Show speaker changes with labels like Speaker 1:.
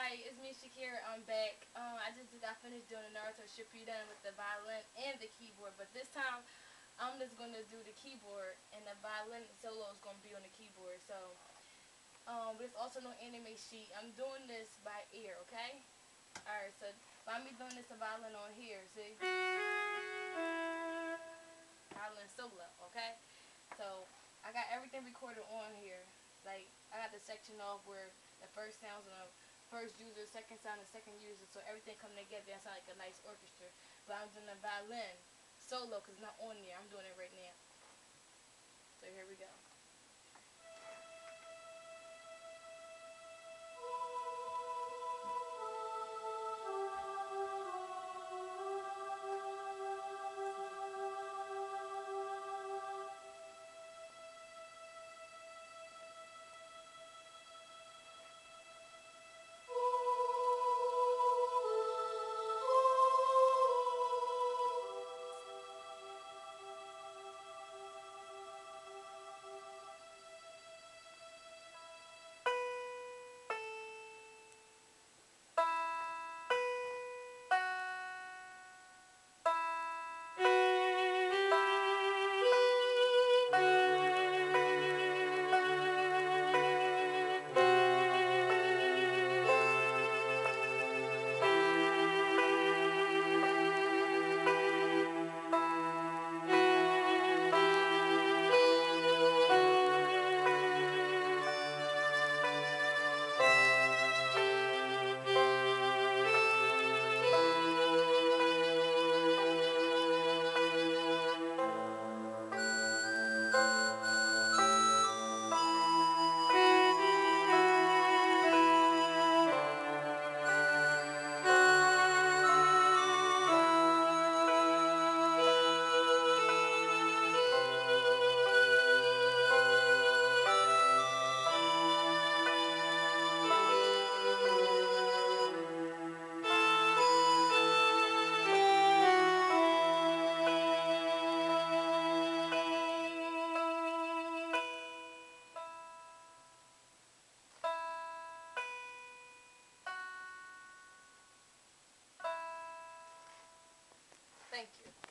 Speaker 1: Hi, it's me Shakira. I'm back. I just got finished doing the Naruto Shippuden with the violin and the keyboard, but this time I'm just gonna do the keyboard and the violin solo is gonna be on the keyboard. So, there's also no anime sheet. I'm doing this by ear, okay? All right. So, by me doing this, the violin on here, see, violin solo, okay? So, I got everything recorded on here. Like, I got the section off where the first sounds on the first user, second sound, the second user, so everything coming together and sound like a nice orchestra. But I'm doing the violin solo because it's not on there. I'm doing it right now. So here we go. Thank you.